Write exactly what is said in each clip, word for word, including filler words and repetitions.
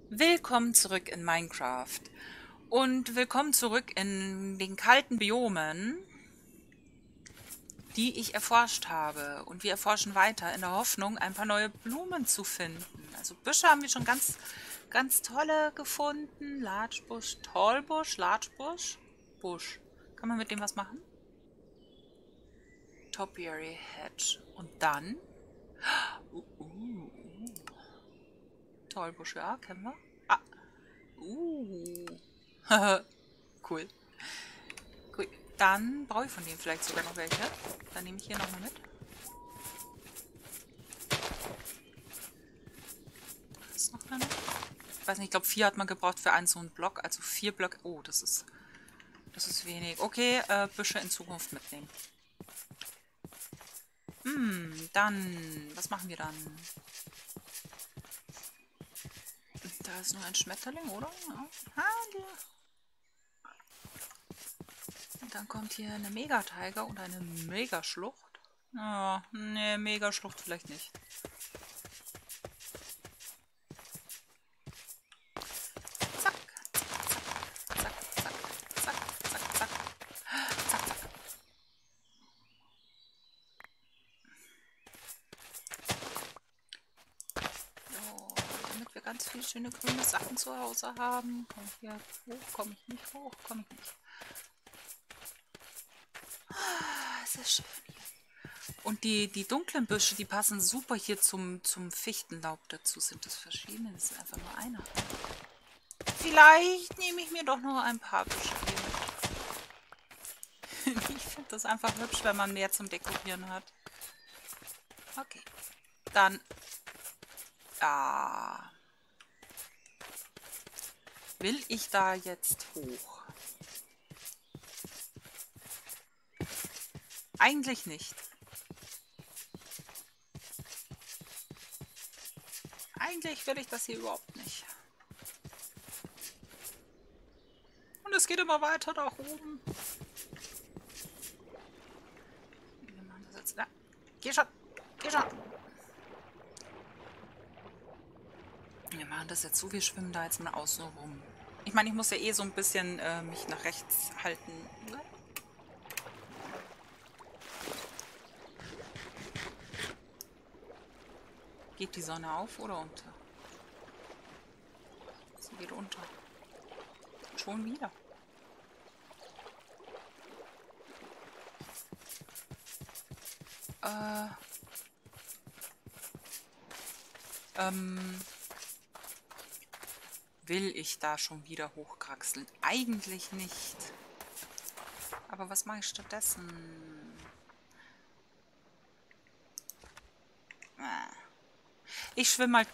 Willkommen zurück in Minecraft und willkommen zurück in den kalten Biomen, die ich erforscht habe. Und wir erforschen weiter in der Hoffnung, ein paar neue Blumen zu finden. Also Büsche haben wir schon ganz, ganz tolle gefunden. Largebusch, Tallbusch, Largebusch, Busch. Kann man mit dem was machen? Topiary Hedge. Und dann? Uh, uh, uh. Tallbusch, ja, kennen wir. Ah, uh. Cool. Cool. Dann brauche ich von denen vielleicht sogar noch welche. Dann nehme ich hier nochmal mit. Da ist noch eine. Ich weiß nicht, ich glaube vier hat man gebraucht für einen so einen Block. Also vier Blöcke. Oh, das ist, das ist wenig. Okay, äh, Büsche in Zukunft mitnehmen. Hm, dann, was machen wir dann? Da ist nur ein Schmetterling, oder? Ja. Ah, der. Und dann kommt hier eine Megatiger und eine Megaschlucht. Oh, ne, Megaschlucht vielleicht nicht. Zack, zack, zack, zack, zack, zack, zack, zack, zack. So, damit wir ganz viele schöne grüne Sachen zu Hause haben. Komm ich hier hoch? Komme ich nicht hoch? Komme ich nicht. Ah, ist das schön hier. Und die, die dunklen Büsche, die passen super hier zum, zum Fichtenlaub dazu. Sind das verschiedene? Das ist einfach nur einer. Vielleicht nehme ich mir doch noch ein paar Büsche hier mit. Ich finde das einfach hübsch, wenn man mehr zum Dekorieren hat. Okay. Dann. Ah. Will ich da jetzt hoch? Eigentlich nicht. Eigentlich will ich das hier überhaupt nicht. Und es geht immer weiter nach oben. Wir machen das jetzt. Na, geh schon. Geh schon. Wir machen das jetzt so. Wir schwimmen da jetzt mal außen rum. Ich meine, ich muss ja eh so ein bisschen äh, mich nach rechts halten. Geht die Sonne auf oder unter? Sie geht unter. Schon wieder. Äh. Ähm. Will ich da schon wieder hochkraxeln? Eigentlich nicht. Aber was mache ich stattdessen? Ich schwimme mal.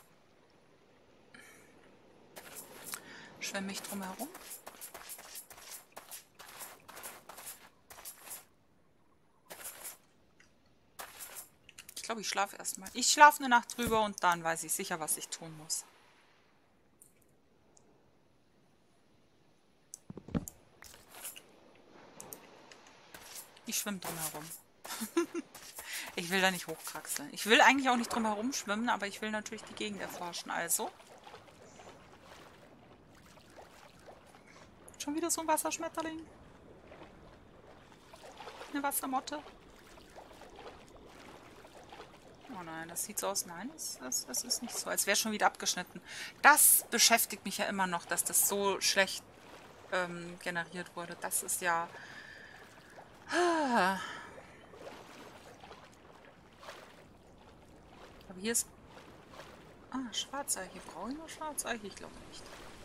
Schwimme ich drum herum? Ich glaube, ich schlafe erstmal. Ich schlafe eine Nacht drüber und dann weiß ich sicher, was ich tun muss. Ich schwimme drum herum. Ich will da nicht hochkraxeln. Ich will eigentlich auch nicht drum herum schwimmen, aber ich will natürlich die Gegend erforschen. Also. Schon wieder so ein Wasserschmetterling. Eine Wassermotte. Oh nein, das sieht so aus. Nein, das, das, das ist nicht so. Als wäre schon wieder abgeschnitten. Das beschäftigt mich ja immer noch, dass das so schlecht ähm, generiert wurde. Das ist ja... Ah. Aber hier ist... Ah, Schwarzeiche. Brauche ich noch Schwarzeiche? Ich glaube nicht.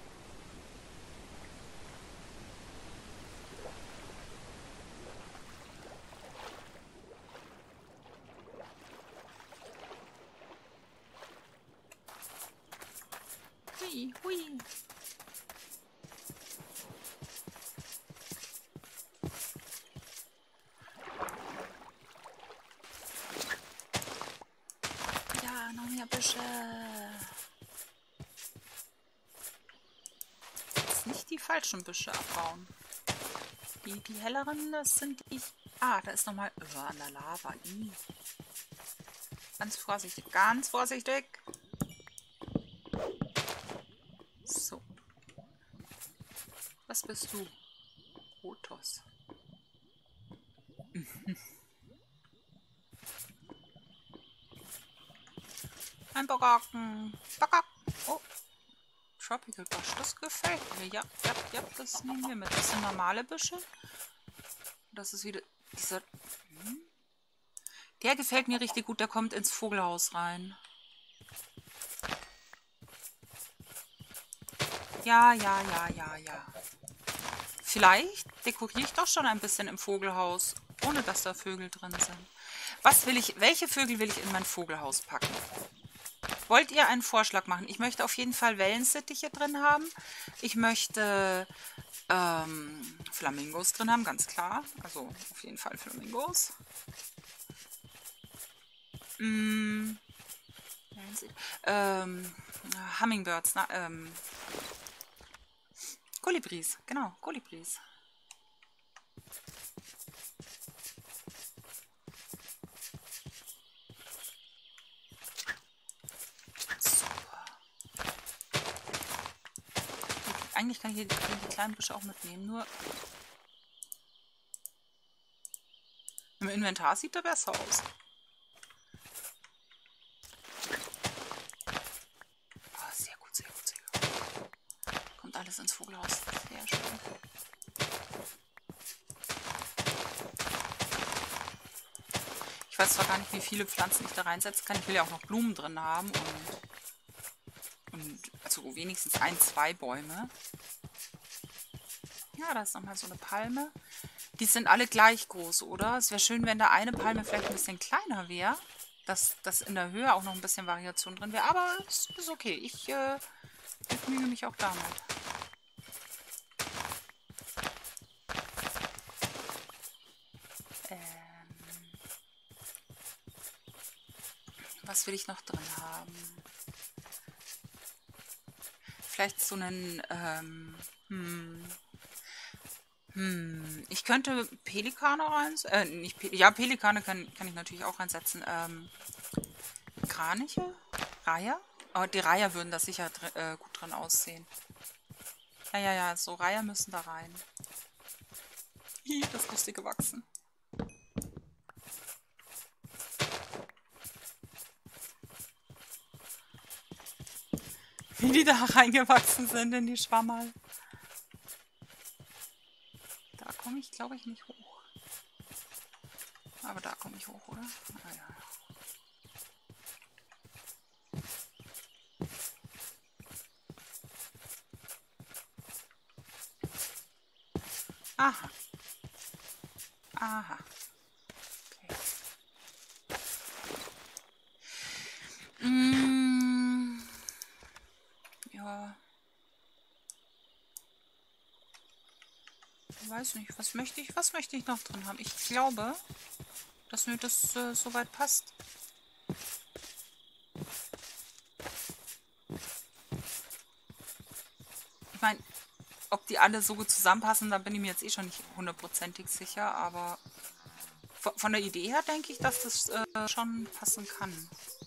Hui, hui. Ja, noch mehr Büsche. Jetzt nicht die falschen Büsche abbauen. Die, die helleren, das sind die... Ah, da ist nochmal... Oh, an der Lava. I. Ganz vorsichtig, ganz vorsichtig. So. Was bist du? Otos. Mhm. Ein Bogaken. Bogaken. Oh. Tropical Bush. Das gefällt mir. Ja, ja, ja, das nehmen wir mit. Das sind normale Büsche. Das ist wieder dieser... Hm? Der gefällt mir richtig gut. Der kommt ins Vogelhaus rein. Ja, ja, ja, ja, ja. Vielleicht dekoriere ich doch schon ein bisschen im Vogelhaus, ohne dass da Vögel drin sind. Was will ich, welche Vögel will ich in mein Vogelhaus packen? Wollt ihr einen Vorschlag machen? Ich möchte auf jeden Fall Wellensittiche drin haben. Ich möchte ähm, Flamingos drin haben, ganz klar. Also auf jeden Fall Flamingos. Mm, ähm, Hummingbirds, na, ähm, Kolibris, genau, Kolibris. Eigentlich kann ich hier die, die kleinen Büsche auch mitnehmen, nur im Inventar sieht er besser aus. Oh, sehr gut, sehr gut, sehr gut. Kommt alles ins Vogelhaus. Sehr schön. Ich weiß zwar gar nicht, wie viele Pflanzen ich da reinsetzen kann. Ich will ja auch noch Blumen drin haben und, und also wenigstens ein, zwei Bäume. Ja, da ist nochmal so eine Palme. Die sind alle gleich groß, oder? Es wäre schön, wenn da eine Palme vielleicht ein bisschen kleiner wäre. Dass, dass in der Höhe auch noch ein bisschen Variation drin wäre. Aber es ist okay. Ich äh, begnüge mich auch damit. Ähm, was will ich noch drin haben? Vielleicht so einen... Ähm, hm... Hm, ich könnte Pelikane reinsetzen. Äh, nicht Pe ja, Pelikane kann, kann ich natürlich auch reinsetzen. Ähm, Kraniche? Reiher? Aber die Reiher würden da sicher dr äh, gut dran aussehen. Ja, ja, ja, so Reiher müssen da rein. Hi, das ist lustig gewachsen. Wie die da reingewachsen sind in die Schwammerl. Da komme ich, glaube ich, nicht hoch. Aber da komme ich hoch, oder? Ah, ja. Aha. Aha. Okay. Mm, ja. Ich weiß nicht, was möchte ich, was möchte ich noch drin haben? Ich glaube, dass mir das äh, soweit passt. Ich meine, ob die alle so gut zusammenpassen, da bin ich mir jetzt eh schon nicht hundertprozentig sicher, aber von, von der Idee her denke ich, dass das äh, schon passen kann.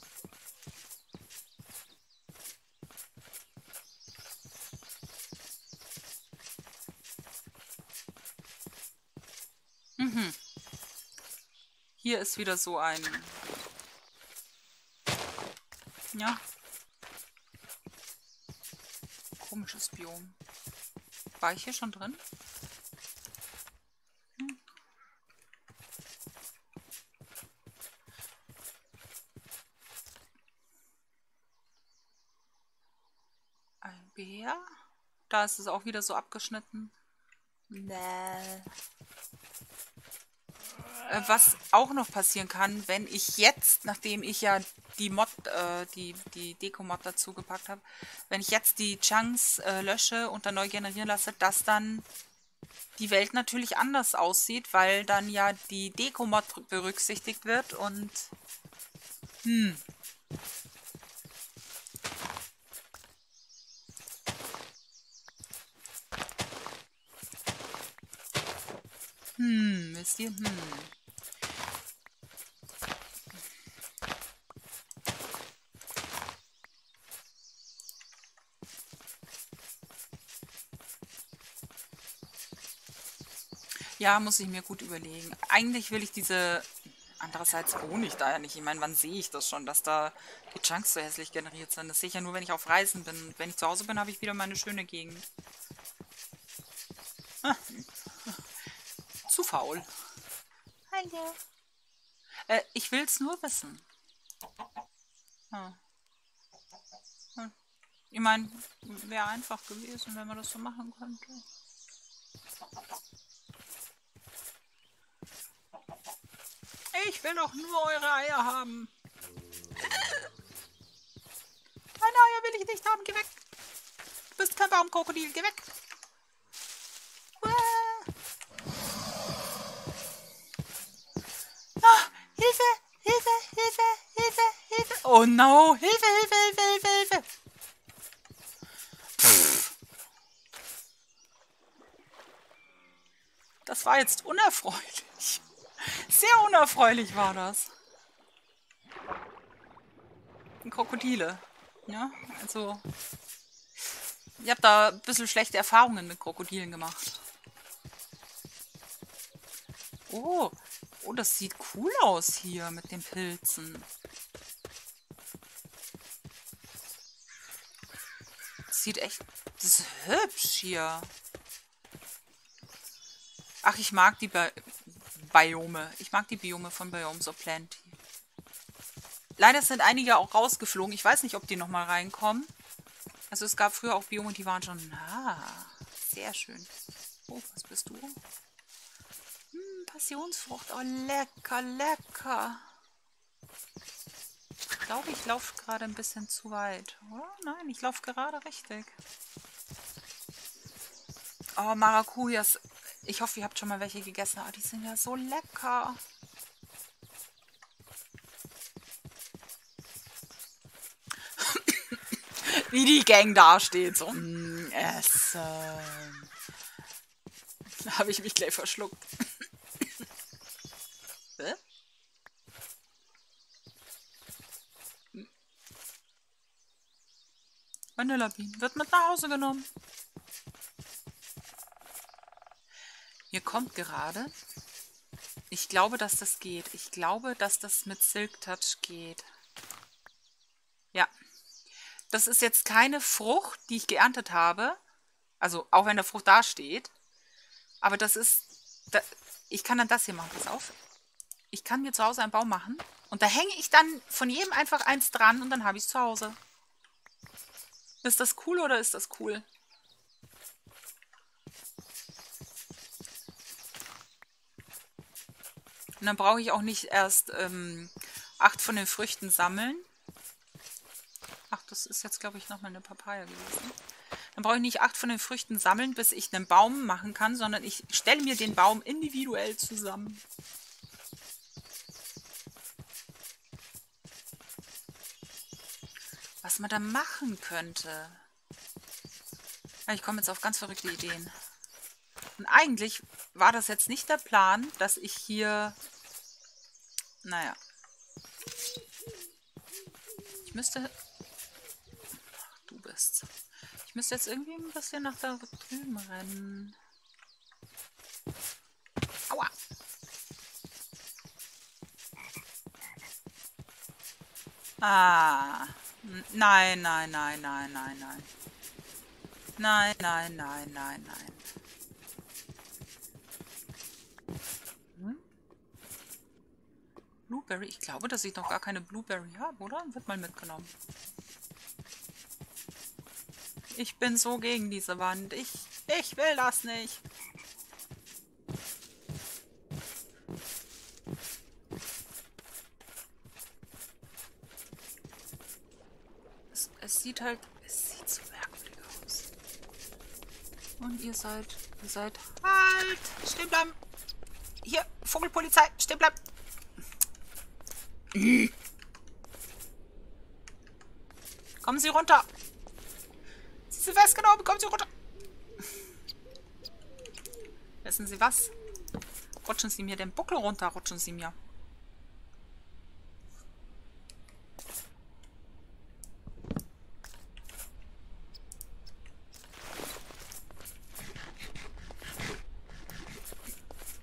Mhm. Hier ist wieder so ein... Ja. Komisches Biom. War ich hier schon drin? Hm. Ein Bär? Da ist es auch wieder so abgeschnitten. Nee. Was auch noch passieren kann, wenn ich jetzt, nachdem ich ja die Mod, äh, die, die Deko-Mod dazu gepackt habe, wenn ich jetzt die Chunks äh, lösche und dann neu generieren lasse, dass dann die Welt natürlich anders aussieht, weil dann ja die Deko-Mod berücksichtigt wird und hm. Hm, wisst ihr? Hm. Ja, muss ich mir gut überlegen. Eigentlich will ich diese... Andererseits wohne ich da ja nicht. Ich meine, wann sehe ich das schon, dass da die Chunks so hässlich generiert sind? Das sehe ich ja nur, wenn ich auf Reisen bin. Wenn ich zu Hause bin, habe ich wieder meine schöne Gegend. Ah, zu faul. Hallo. Äh, ich will es nur wissen. Hm. Hm. Ich meine, wäre einfach gewesen, wenn man das so machen könnte. Ich will doch nur eure Eier haben. Meine Eier will ich nicht haben. Geh weg. Du bist kein Baumkrokodil. Geh weg. Ah, Hilfe, Hilfe, Hilfe, Hilfe, Hilfe. Oh no. Hilfe, Hilfe, Hilfe, Hilfe, Hilfe. Pff. Das war jetzt unerfreulich. Sehr unerfreulich war das. Krokodile. Ja, also... Ich habe da ein bisschen schlechte Erfahrungen mit Krokodilen gemacht. Oh, oh, das sieht cool aus hier mit den Pilzen. Das sieht echt... Das ist hübsch hier. Ach, ich mag die Bi Biome. Ich mag die Biome von Biomes of Plenty. Leider sind einige auch rausgeflogen. Ich weiß nicht, ob die nochmal reinkommen. Also es gab früher auch Biome, die waren schon... Ah, sehr schön. Oh, was bist du? Hm, Passionsfrucht. Oh, lecker, lecker. Ich glaube, ich laufe gerade ein bisschen zu weit. Oder? Nein, ich laufe gerade richtig. Oh, Maracujas. Ich hoffe, ihr habt schon mal welche gegessen. Ah, die sind ja so lecker. Wie die Gang dasteht. So, mm, essen. Da habe ich mich gleich verschluckt. Hä? Vanillabin wird mit nach Hause genommen. Hier kommt gerade. Ich glaube, dass das geht. Ich glaube, dass das mit Silk Touch geht. Ja. Das ist jetzt keine Frucht, die ich geerntet habe. Also, auch wenn der Frucht da steht. Aber das ist... Da, ich kann dann das hier machen. Pass auf. Ich kann mir zu Hause einen Baum machen. Und da hänge ich dann von jedem einfach eins dran und dann habe ich es zu Hause. Ist das cool oder ist das cool? Und dann brauche ich auch nicht erst ähm, acht von den Früchten sammeln. Ach, das ist jetzt, glaube ich, nochmal eine Papaya gewesen. Dann brauche ich nicht acht von den Früchten sammeln, bis ich einen Baum machen kann, sondern ich stelle mir den Baum individuell zusammen. Was man da machen könnte. Ich komme jetzt auf ganz verrückte Ideen. Und eigentlich war das jetzt nicht der Plan, dass ich hier... Naja. Ich müsste... Du bist... Ich müsste jetzt irgendwie ein bisschen nach da drüben rennen. Aua! Ah. Nein, nein, nein, nein, nein, nein. Nein, nein, nein, nein, nein. Hm? Blueberry? Ich glaube, dass ich noch gar keine Blueberry habe, oder? Wird mal mitgenommen. Ich bin so gegen diese Wand. Ich, ich will das nicht. Es, es sieht halt... Es sieht so merkwürdig aus. Und ihr seid... Ihr seid... Halt! Stehen bleiben! Hier, Vogelpolizei! Stehen bleiben! Kommen Sie runter! Sie sind festgenommen! Kommen Sie runter! Wissen Sie was? Rutschen Sie mir den Buckel runter, rutschen Sie mir.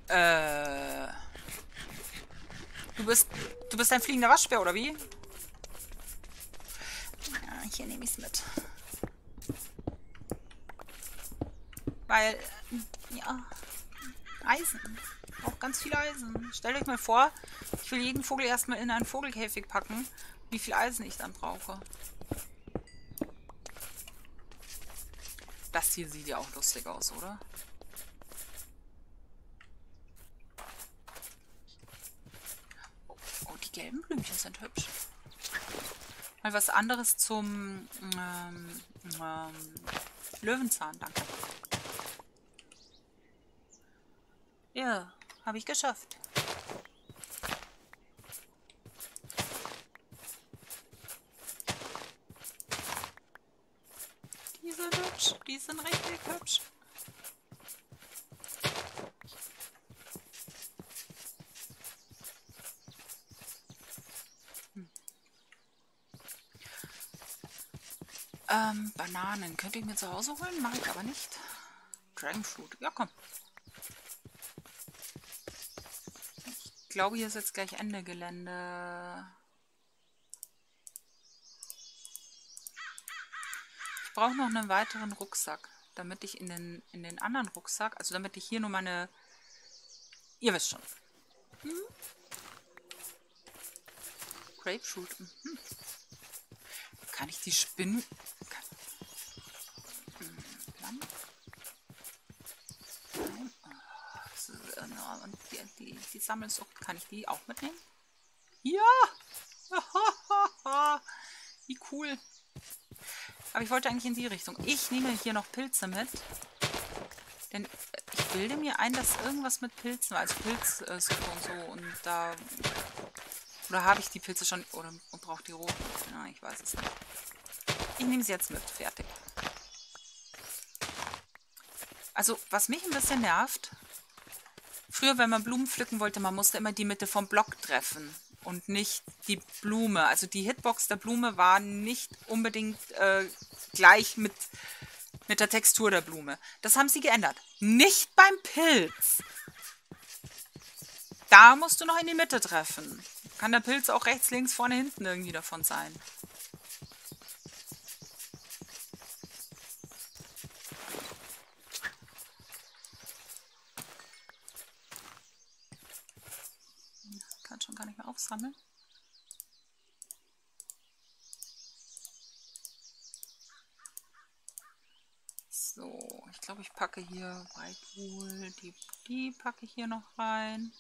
Äh. Du bist. Du bist ein fliegender Waschbär, oder wie? Ja, hier nehme ich es mit. Weil. Ja. Eisen. Auch ganz viel Eisen. Stellt euch mal vor, ich will jeden Vogel erstmal in einen Vogelkäfig packen, wie viel Eisen ich dann brauche. Das hier sieht ja auch lustig aus, oder? Oh, oh, die gelben Blümchen sind hübsch. Mal was anderes zum ähm, ähm, Löwenzahn, danke. Ja, habe ich geschafft. Die sind hübsch, die sind richtig hübsch. Hm. Ähm, Bananen könnte ich mir zu Hause holen, mache ich aber nicht. Dragonfruit, ja komm. Ich glaube, hier ist jetzt gleich Ende Gelände. Ich brauche noch einen weiteren Rucksack, damit ich in den, in den anderen Rucksack, also damit ich hier nur meine... Ihr wisst schon. Hm? Grapefruit. Mhm. Kann ich die Spinnen... Kann... Hm, Nein. Oh, und die, die, die Sammelsucht, kann ich die auch mitnehmen? Ja! Wie cool. Aber ich wollte eigentlich in die Richtung. Ich nehme hier noch Pilze mit. Denn ich bilde mir ein, dass irgendwas mit Pilzen war. Also Pilzsuppe und so. Und da... Oder habe ich die Pilze schon... Oder brauche die roten? Ja, ich weiß es nicht. Ich nehme sie jetzt mit. Fertig. Also, was mich ein bisschen nervt... Früher, wenn man Blumen pflücken wollte, man musste immer die Mitte vom Block treffen. Und nicht die Blume. Also die Hitbox der Blume war nicht unbedingt äh, gleich mit, mit der Textur der Blume. Das haben sie geändert. Nicht beim Pilz. Da musst du noch in die Mitte treffen. Kann der Pilz auch rechts, links, vorne, hinten irgendwie davon sein. Kann schon gar nicht mehr aufsammeln. So, ich glaube, ich packe hier Whitewool, die, die packe ich hier noch rein.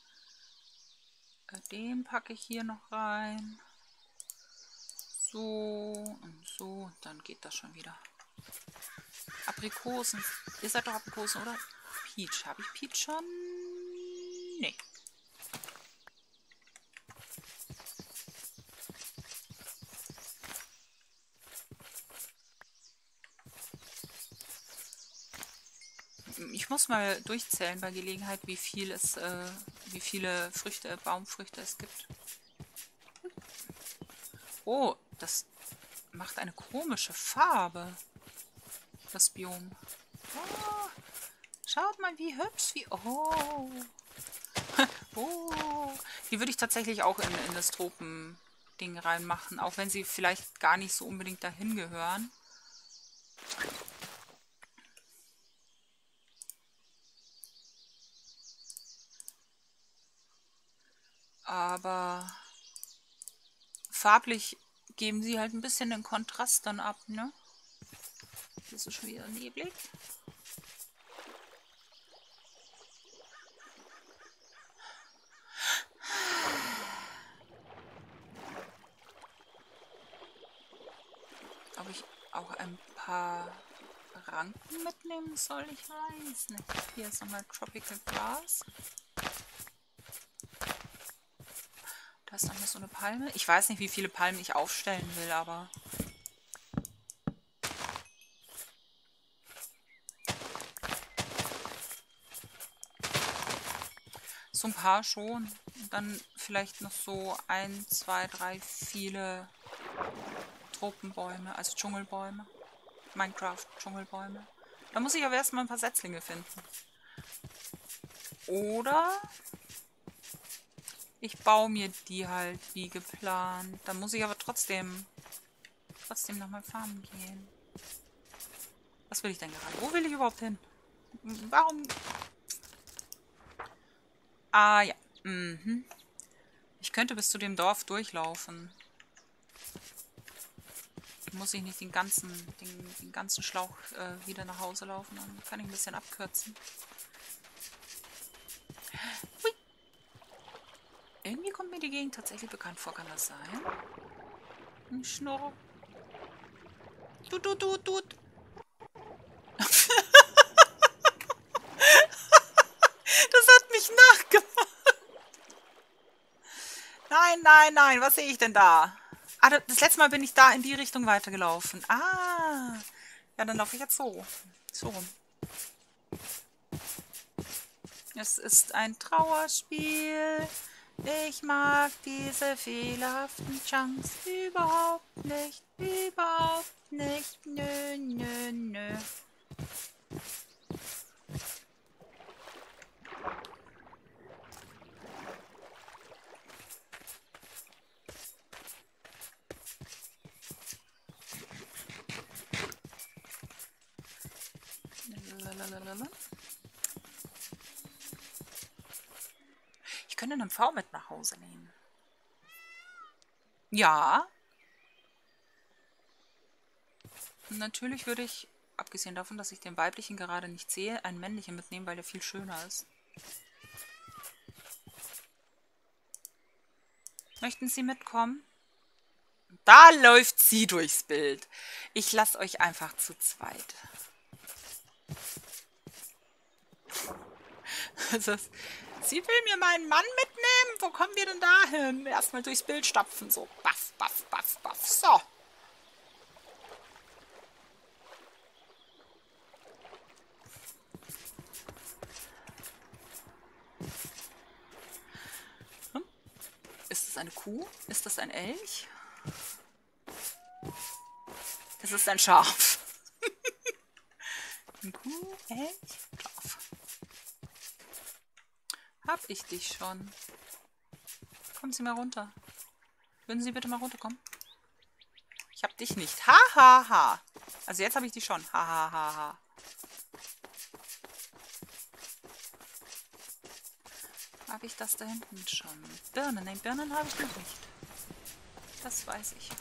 Den packe ich hier noch rein. So und so, dann geht das schon wieder. Aprikosen. Ihr seid doch Aprikosen, oder? Peach. Habe ich Peach schon? Nee. Ich muss mal durchzählen bei Gelegenheit, wie viel es, äh, wie viele Früchte, Baumfrüchte es gibt. Oh, das macht eine komische Farbe. Das Biom. Oh, schaut mal, wie hübsch, wie... Oh. Oh. Die würde ich tatsächlich auch in, in das Tropen-Ding reinmachen, auch wenn sie vielleicht gar nicht so unbedingt dahin gehören. Aber farblich geben sie halt ein bisschen den Kontrast dann ab, ne? Hier ist es schon wieder neblig. Ob ich auch ein paar Ranken mitnehmen soll, ich weiß nicht. Hier ist nochmal Tropical Grass. Da ist nochmal so eine Palme. Ich weiß nicht, wie viele Palmen ich aufstellen will, aber... So ein paar schon. Und dann vielleicht noch so ein, zwei, drei, viele Tropenbäume, also Dschungelbäume. Minecraft-Dschungelbäume. Da muss ich aber erstmal ein paar Setzlinge finden. Oder ich baue mir die halt wie geplant. Dann muss ich aber trotzdem trotzdem nochmal farmen gehen. Was will ich denn gerade? Wo will ich überhaupt hin? Warum? Ah ja. Mhm. Ich könnte bis zu dem Dorf durchlaufen. Muss ich nicht den ganzen, den, den ganzen Schlauch äh, wieder nach Hause laufen. Dann kann ich ein bisschen abkürzen. Hui. Irgendwie kommt mir die Gegend tatsächlich bekannt vor. Kann das sein? Ein Schnurr. Tut, tut, tut, tut. Das hat mich nachgemacht. Nein, nein, nein. Was sehe ich denn da? Ah, das letzte Mal bin ich da in die Richtung weitergelaufen. Ah. Ja, dann laufe ich jetzt so. So rum. Es ist ein Trauerspiel. Ich mag diese fehlerhaften Chunks überhaupt nicht. Überhaupt nicht. Nö, nö, nö. Lalalala. Ich könnte einen V mit nach Hause nehmen. Ja. Und natürlich würde ich, abgesehen davon, dass ich den weiblichen gerade nicht sehe, einen männlichen mitnehmen, weil der viel schöner ist. Möchten Sie mitkommen? Da läuft sie durchs Bild. Ich lasse euch einfach zu zweit. Also, sie will mir meinen Mann mitnehmen? Wo kommen wir denn da hin? Erstmal durchs Bild stapfen. So, baff, baff, baff, baff. So. Hm? Ist das eine Kuh? Ist das ein Elch? Das ist ein Schaf. Ein Kuh, Elch, Schaf. Hab ich dich schon. Kommen Sie mal runter. Würden Sie bitte mal runterkommen? Ich hab dich nicht. Ha, ha, ha. Also jetzt habe ich dich schon. Ha, ha, ha, ha. Habe ich das da hinten schon? Birnen. Nein, Birnen habe ich noch nicht. Das weiß ich.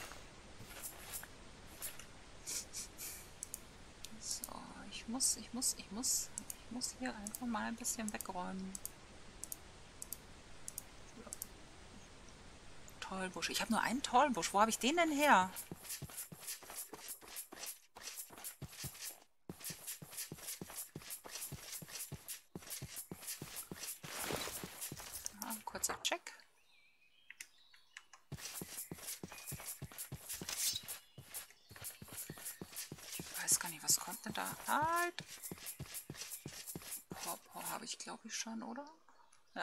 So, ich muss, ich muss, ich muss, ich muss hier einfach mal ein bisschen wegräumen. Tollbusch. Ich habe nur einen Tollbusch. Wo habe ich den denn her? Ja, kurzer Check. Ich weiß gar nicht, was kommt denn da? Halt! Pawpaw habe ich, glaube ich, schon, oder? Ja.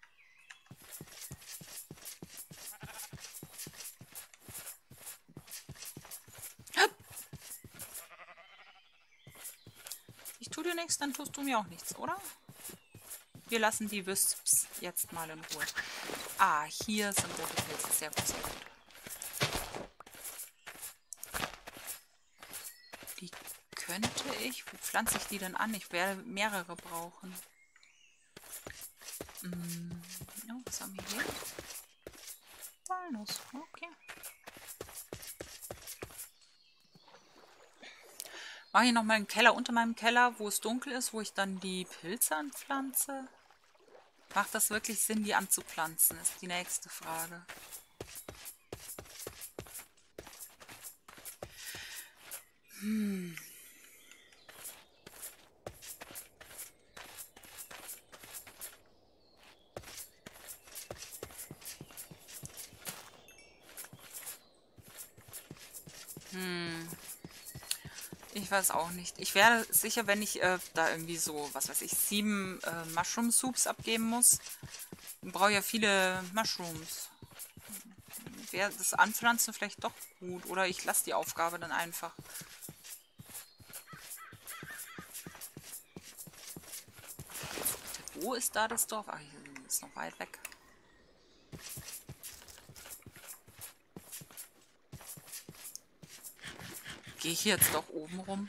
Ich tue dir nichts, dann tust du mir auch nichts, oder? Wir lassen die Wisps jetzt mal in Ruhe. Ah, hier sind rote Pilze. Sehr gut, sehr gut. Die könnte ich... Wo pflanze ich die denn an? Ich werde mehrere brauchen. Hm, oh, was haben wir hier? Walnuss. Okay. Mache ich nochmal einen Keller unter meinem Keller, wo es dunkel ist, wo ich dann die Pilze anpflanze? Macht das wirklich Sinn, die anzupflanzen, ist die nächste Frage. Hm. Hm. Ich weiß auch nicht. Ich werde sicher, wenn ich äh, da irgendwie so, was weiß ich, sieben äh, Mushroom Soups abgeben muss, brauche ich ja viele Mushrooms. Wäre das Anpflanzen vielleicht doch gut. Oder ich lasse die Aufgabe dann einfach. Wo ist da das Dorf? Ach, hier ist noch weit weg. Gehe ich jetzt doch oben rum?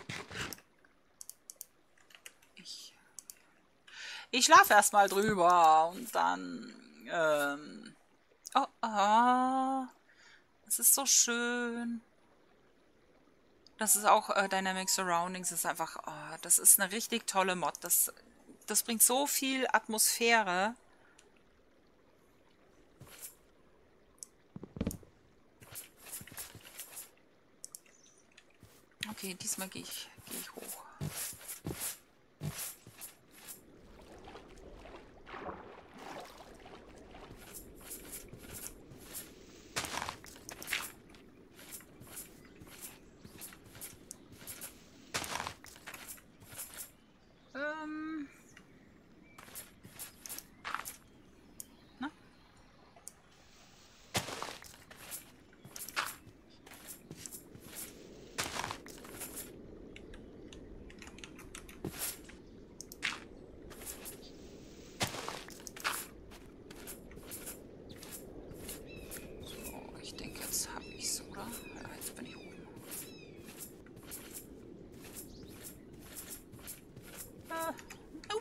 Ich, ich schlafe erstmal drüber und dann... Ähm, oh, oh, das ist so schön. Das ist auch äh, Dynamic Surroundings. Das ist einfach... Oh, das ist eine richtig tolle Mod. Das, das bringt so viel Atmosphäre. Okay, diesmal gehe ich, gehe ich hoch. Ähm. Na? So, ich denke, jetzt habe ich es, oder? Ja, jetzt bin ich oben. Ah. Oh.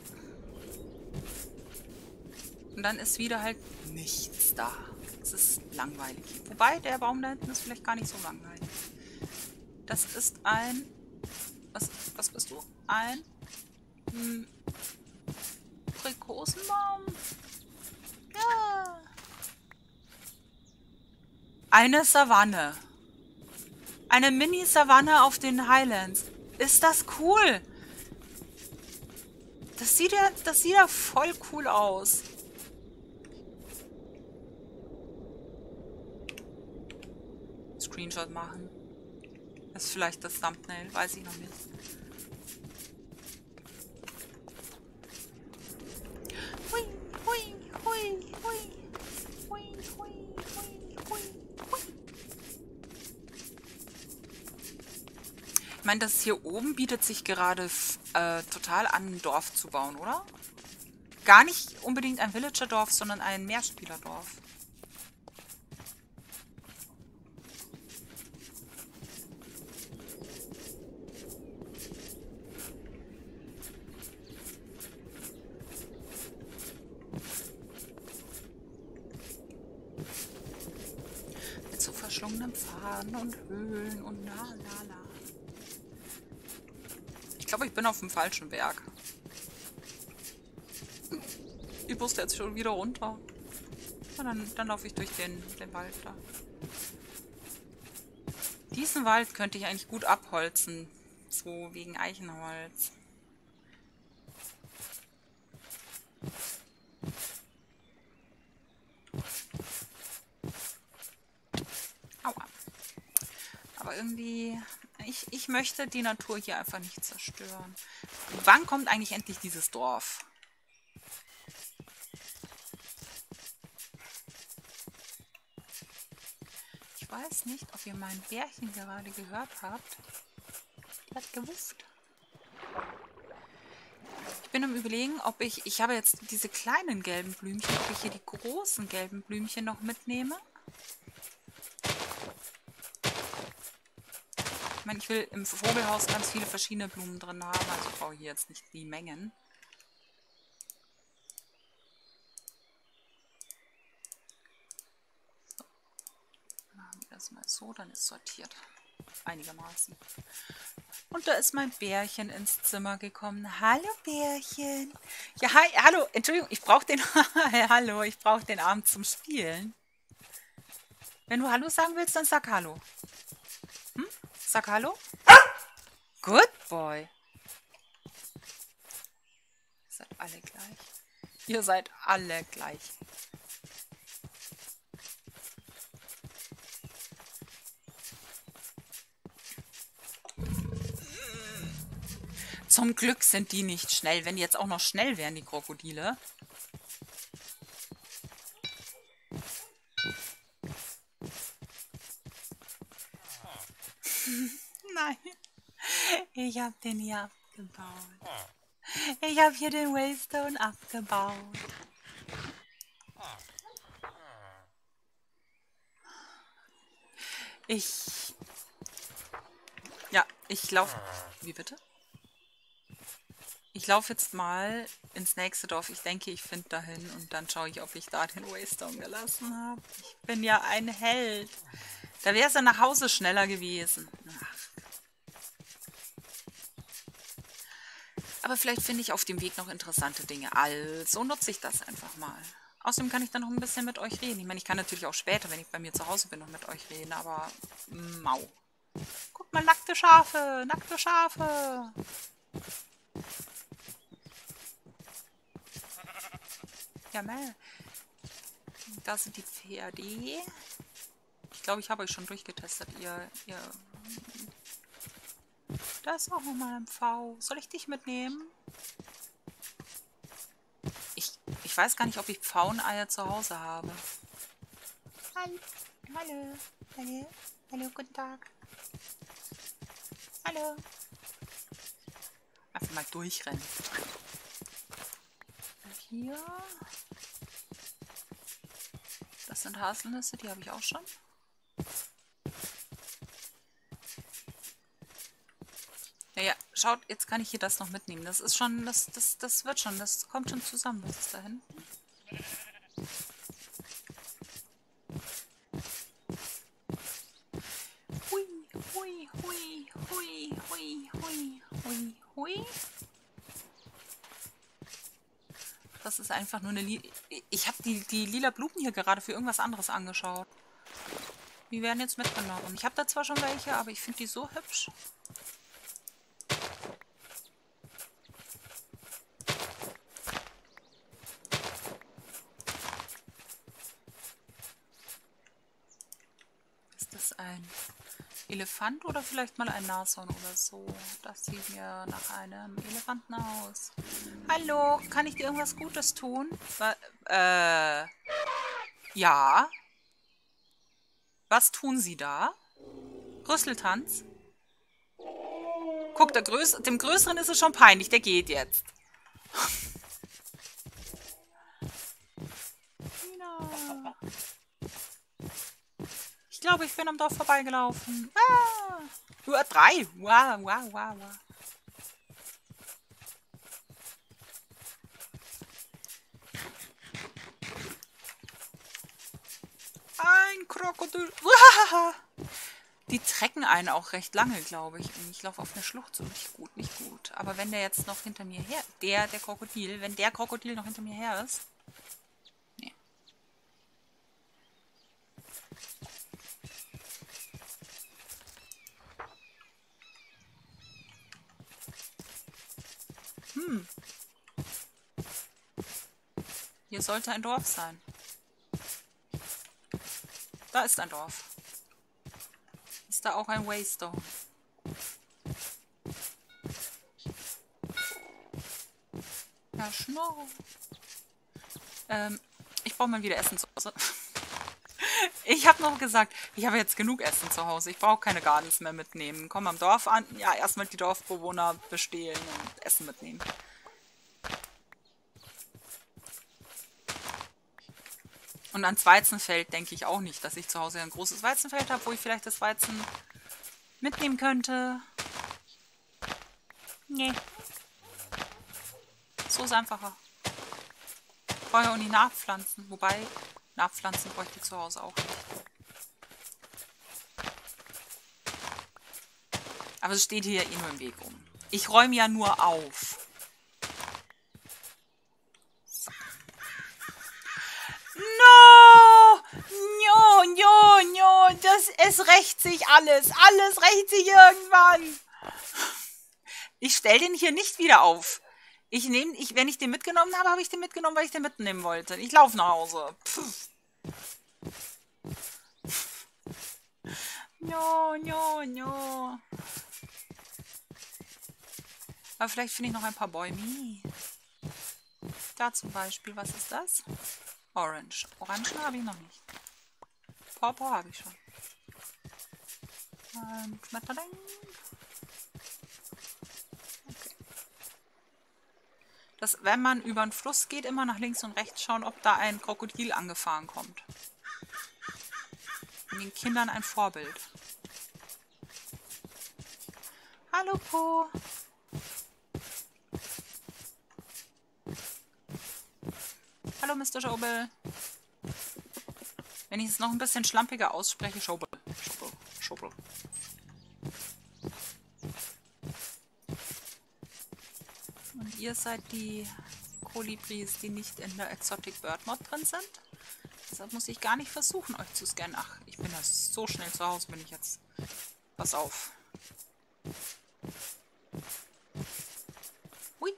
Und dann ist wieder halt nichts da. Es ist langweilig. Wobei, der Baum da hinten ist vielleicht gar nicht so langweilig. Das ist ein... Was, was bist du? Ein... Hm, Aprikosenbaum? Ja. Eine Savanne. Eine Mini-Savanne auf den Highlands. Ist das cool? Das sieht ja, das sieht ja voll cool aus. Screenshot machen. Das ist vielleicht das Thumbnail, weiß ich noch nicht. Hui, hui, hui, hui. Hui, hui, hui, hui, hui. Ich meine, das hier oben bietet sich gerade äh, total an, ein Dorf zu bauen, oder? Gar nicht unbedingt ein Villager-Dorf, sondern ein Mehrspieler-Dorf. Mit so verschlungenen Pfaden und Höhlen und la la la. Ich glaube, ich bin auf dem falschen Berg. Ich musste jetzt schon wieder runter. Und dann, dann laufe ich durch den, den Wald da. Diesen Wald könnte ich eigentlich gut abholzen. So wegen Eichenholz. Aua. Aber irgendwie... Ich, ich möchte die Natur hier einfach nicht zerstören. Wann kommt eigentlich endlich dieses Dorf? Ich weiß nicht, ob ihr mein Bärchen gerade gehört habt. Die hat gewusst. Ich bin am Überlegen, ob ich... Ich habe jetzt diese kleinen gelben Blümchen, ob ich hier die großen gelben Blümchen noch mitnehme. Ich meine, ich will im Vogelhaus ganz viele verschiedene Blumen drin haben, also ich brauche hier jetzt nicht die Mengen. So. Dann machen wir das mal so, dann ist sortiert. Einigermaßen. Und da ist mein Bärchen ins Zimmer gekommen. Hallo Bärchen. Ja, hi, hallo, Entschuldigung, ich brauche den... Hallo, ich brauche den Abend zum Spielen. Wenn du Hallo sagen willst, dann sag Hallo. Hm? Sag Hallo. Good boy. Ihr seid alle gleich. Ihr seid alle gleich. Zum Glück sind die nicht schnell. Wenn die jetzt auch noch schnell wären, die Krokodile. Nein. Ich hab den hier abgebaut. Ich habe hier den Waystone abgebaut. Ich... Ja, ich laufe... Wie bitte? Ich laufe jetzt mal ins nächste Dorf. Ich denke, ich finde dahin und dann schaue ich, ob ich da den Waystone gelassen habe. Ich bin ja ein Held. Da wäre es ja nach Hause schneller gewesen. Ach. Aber vielleicht finde ich auf dem Weg noch interessante Dinge. Also nutze ich das einfach mal. Außerdem kann ich dann noch ein bisschen mit euch reden. Ich meine, ich kann natürlich auch später, wenn ich bei mir zu Hause bin, und mit euch reden, aber mau. Guck mal, nackte Schafe, nackte Schafe. Ja, mal. Da sind die Pferde. Ich glaube, ich habe euch schon durchgetestet. Ihr, ihr... Da ist auch nochmal ein V. Soll ich dich mitnehmen? Ich, ich weiß gar nicht, ob ich Pfaueneier zu Hause habe. Hallo. Hallo. Hallo. Hallo, guten Tag. Hallo. Einfach mal durchrennen. Hier. Das sind Haselnüsse, die habe ich auch schon. Ja, ja, schaut, jetzt kann ich hier das noch mitnehmen. Das ist schon, das, das, das wird schon, das kommt schon zusammen. Was ist da hinten? Hui, hui, hui, hui, hui, hui, hui, hui. Das ist einfach nur eine Li Ich habe die, die lila Blumen hier gerade für irgendwas anderes angeschaut. Die werden jetzt mitgenommen. Ich habe da zwar schon welche, aber ich finde die so hübsch. Ist das ein Elefant oder vielleicht mal ein Nashorn oder so? Das sieht mir nach einem Elefanten aus. Hallo, kann ich dir irgendwas Gutes tun? Äh, ja. Was tun Sie da? Rüsseltanz? Guck, der Größ dem Größeren ist es schon peinlich, der geht jetzt. Ich glaube, ich bin am Dorf vorbeigelaufen. Ah! Nur drei. Wow, wow, wow, wow. Ein Krokodil. Die trecken einen auch recht lange, glaube ich. Ich laufe auf eine Schlucht so. Nicht gut, nicht gut. Aber wenn der jetzt noch hinter mir her... Der, der Krokodil. Wenn der Krokodil noch hinter mir her ist... Nee. Hm. Hier sollte ein Dorf sein. Da ist ein Dorf. Ist da auch ein Waystone? Ja, Schnurr. Ähm, ich brauche mal wieder Essen zu Hause. Ich habe noch gesagt, ich habe jetzt genug Essen zu Hause. Ich brauche keine Gardens mehr mitnehmen. Komm am Dorf an. Ja, erstmal die Dorfbewohner bestehlen und Essen mitnehmen. Und ans Weizenfeld denke ich auch nicht, dass ich zu Hause ein großes Weizenfeld habe, wo ich vielleicht das Weizen mitnehmen könnte. Nee. So ist einfacher. Ich brauche ja auch nicht nachpflanzen. Wobei, nachpflanzen bräuchte ich zu Hause auch nicht. Aber es steht hier ja eh nur im Weg rum. Ich räume ja nur auf. So. No! No, no, no! Das, es rächt sich alles. Alles rächt sich irgendwann. Ich stelle den hier nicht wieder auf. Ich nehme, ich, wenn ich den mitgenommen habe, habe ich den mitgenommen, weil ich den mitnehmen wollte. Ich laufe nach Hause. Pff. No, no, no. Aber vielleicht finde ich noch ein paar Bäume. Da zum Beispiel, was ist das? Orange. Orangen habe ich noch nicht. Pawpaw habe ich schon. Und Schmetterling. Okay. dass, wenn man über den Fluss geht, immer nach links und rechts schauen, ob da ein Krokodil angefahren kommt. Und den Kindern ein Vorbild. Hallo Po. Hallo Mister Schobel. Wenn ich es noch ein bisschen schlampiger ausspreche, Schobel. Schobel. Schobel. Und ihr seid die Kolibris, die nicht in der Exotic Bird Mod drin sind. Deshalb muss ich gar nicht versuchen, euch zu scannen. Ach, ich bin ja so schnell zu Hause, bin ich jetzt. Pass auf. Hui.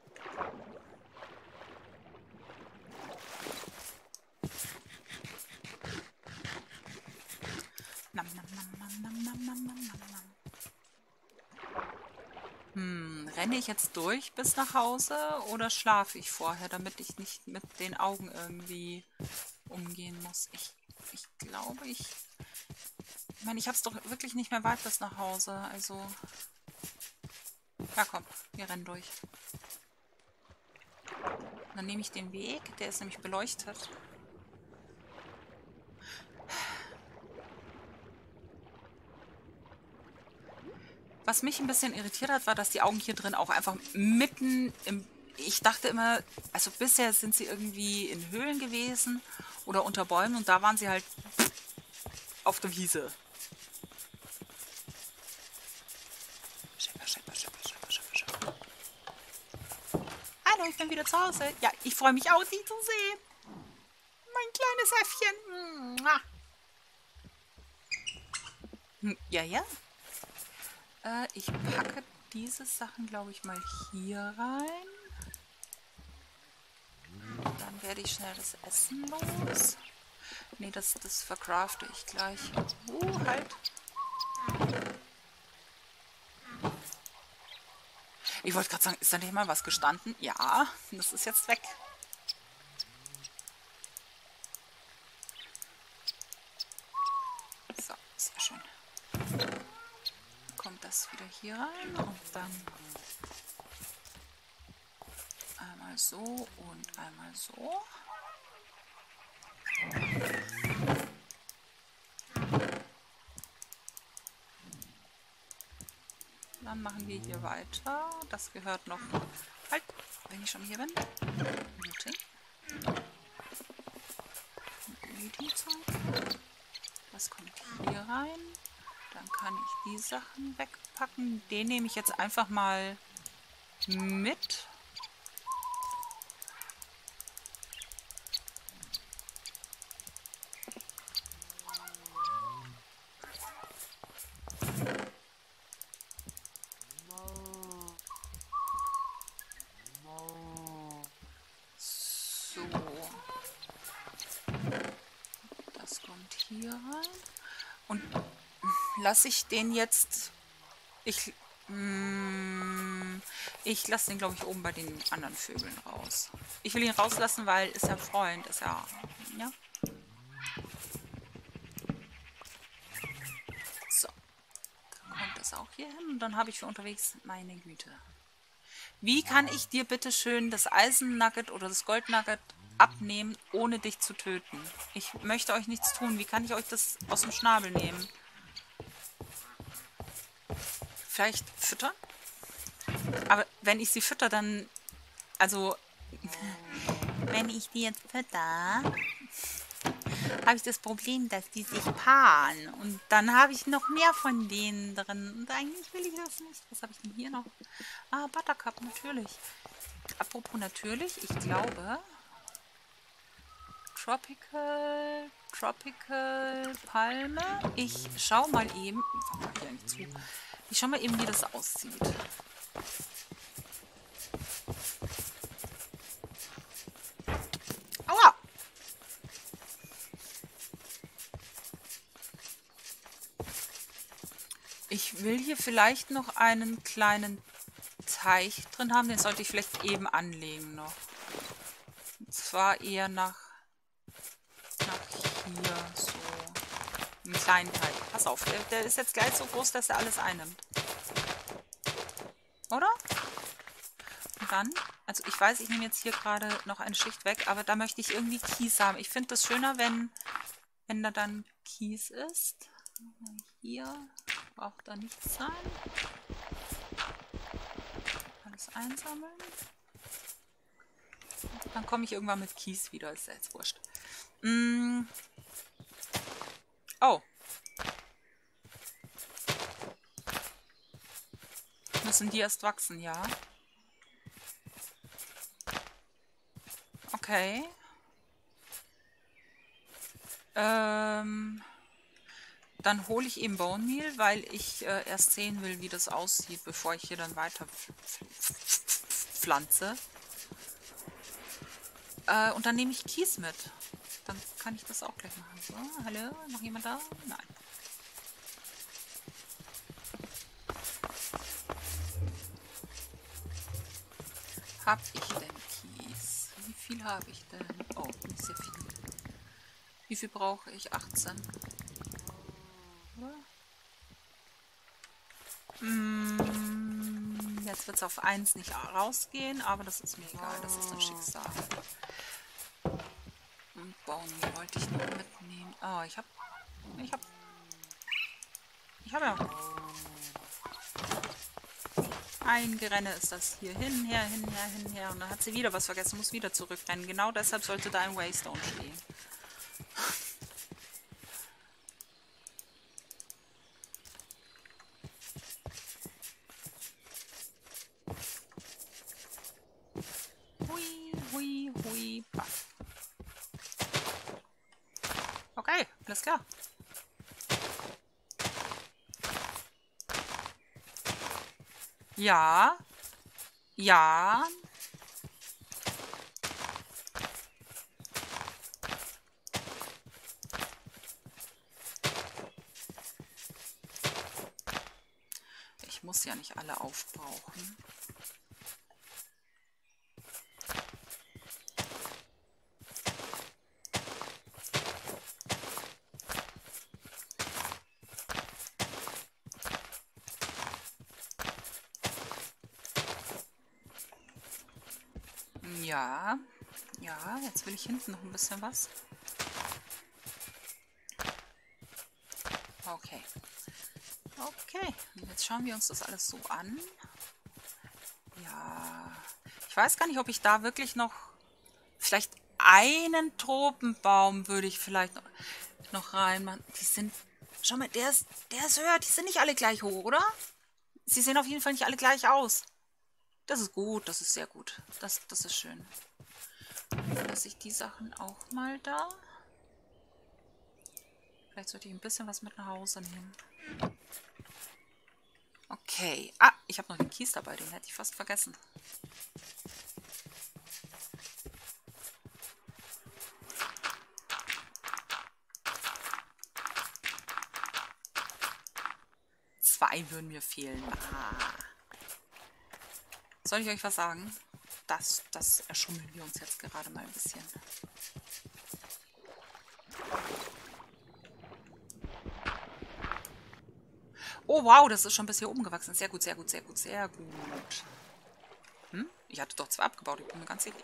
Nam, nam, nam, nam, nam, nam, nam, nam, nam. Hm, renne ich jetzt durch bis nach Hause oder schlafe ich vorher, damit ich nicht mit den Augen irgendwie umgehen muss? Ich, ich glaube, ich... Ich meine, ich habe es doch wirklich nicht mehr weit bis nach Hause, also... Ja, komm, wir rennen durch. Dann nehme ich den Weg, der ist nämlich beleuchtet. Was mich ein bisschen irritiert hat, war, dass die Augen hier drin auch einfach mitten im... Ich dachte immer, also bisher sind sie irgendwie in Höhlen gewesen oder unter Bäumen und da waren sie halt auf der Wiese. Schepper, schepper, schepper, schepper, schepper, schepper. Hallo, ich bin wieder zu Hause. Ja, ich freue mich auch, Sie zu sehen. Mein kleines Äffchen. Hm, ja, ja. Äh, ich packe diese Sachen, glaube ich, mal hier rein. Dann werde ich schnell das Essen los. Ne, das, das verkrafte ich gleich. Uh, halt. Ich wollte gerade sagen, ist da nicht mal was gestanden? Ja, das ist jetzt weg. So, sehr schön. Kommt das wieder hier rein und dann einmal so und einmal so. Dann machen wir hier weiter. Das gehört noch... Halt, wenn ich schon hier bin. Meeting. Meeting-Zeug. Das kommt hier rein. Dann kann ich die Sachen wegpacken. Den nehme ich jetzt einfach mal mit. So. Das kommt hier rein. Und lasse ich den jetzt... Ich, mm, ich lasse den, glaube ich, oben bei den anderen Vögeln raus. Ich will ihn rauslassen, weil ist ja Freund, ist ja... ja. So. Dann kommt das auch hier hin und dann habe ich für unterwegs meine Güte. Wie kann ich dir bitte schön das Eisennugget oder das Goldnugget abnehmen, ohne dich zu töten? Ich möchte euch nichts tun. Wie kann ich euch das aus dem Schnabel nehmen? Vielleicht füttern? Aber wenn ich sie fütter, dann... Also... Wenn ich die jetzt fütter, habe ich das Problem, dass die sich paaren. Und dann habe ich noch mehr von denen drin. Und eigentlich will ich das nicht. Was habe ich denn hier noch? Ah, Buttercup, natürlich. Apropos natürlich, ich glaube... Tropical... Tropical Palme. Ich schau mal eben... Warum mache ich eigentlich zu? Ich schau mal eben, wie das aussieht. Aua! Ich will hier vielleicht noch einen kleinen Teich drin haben. Den sollte ich vielleicht eben anlegen noch. Und zwar eher nach, nach hier so. Einen kleinen Teich. Pass auf, der, der ist jetzt gleich so groß, dass er alles einnimmt. Oder? Und dann Also ich weiß, ich nehme jetzt hier gerade noch eine Schicht weg, aber da möchte ich irgendwie Kies haben. Ich finde das schöner, wenn, wenn da dann Kies ist. Hier braucht da nichts sein. Alles einsammeln. Dann komme ich irgendwann mit Kies wieder. Ist ja jetzt wurscht. Mm. Oh. Müssen die erst wachsen, ja. Okay. Ähm, dann hole ich eben Bone Meal, weil ich äh, erst sehen will, wie das aussieht, bevor ich hier dann weiter pflanze. Äh, und dann nehme ich Kies mit. Dann kann ich das auch gleich machen. So, hallo, noch jemand da? Nein. Hab ich denn Kies? Wie viel habe ich denn? Oh, nicht sehr viel. Wie viel brauche ich? achtzehn. Oder? Mm, jetzt wird es auf eins nicht rausgehen, aber das ist mir egal. Das ist ein Schicksal. Und Bone wollte ich noch mitnehmen. Oh, ich hab... Ich hab... Ich hab ja... Ein Gerenne ist das hier. Hin, her, hin, her, hin, her. Und dann hat sie wieder was vergessen, muss wieder zurückrennen. Genau deshalb sollte da ein Waystone stehen. Hui, hui, hui, paff. Okay, alles klar. Ja. Ja. Ich muss ja nicht alle aufbrauchen. Ja, ja, jetzt will ich hinten noch ein bisschen was. Okay. Okay, und jetzt schauen wir uns das alles so an. Ja, ich weiß gar nicht, ob ich da wirklich noch... Vielleicht einen Tropenbaum würde ich vielleicht noch, noch reinmachen. Die sind... Schau mal, der ist, der ist höher. Die sind nicht alle gleich hoch, oder? Sie sehen auf jeden Fall nicht alle gleich aus. Das ist gut, das ist sehr gut. Das, das ist schön. Dann lasse ich die Sachen auch mal da. Vielleicht sollte ich ein bisschen was mit nach Hause nehmen. Okay. Ah, ich habe noch den Kies dabei, den hätte ich fast vergessen. Zwei würden mir fehlen. Ah. Soll ich euch was sagen? Das, das erschummeln wir uns jetzt gerade mal ein bisschen. Oh, wow, das ist schon bis hier oben gewachsen. Sehr gut, sehr gut, sehr gut, sehr gut. Hm? Ich hatte doch zwei abgebaut, ich bin mir ganz sicher.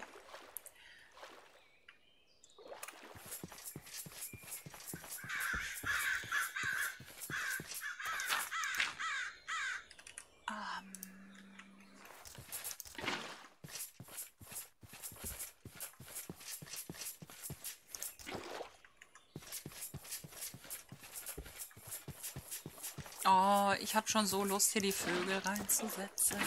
Ähm. Oh, ich habe schon so Lust, hier die Vögel reinzusetzen.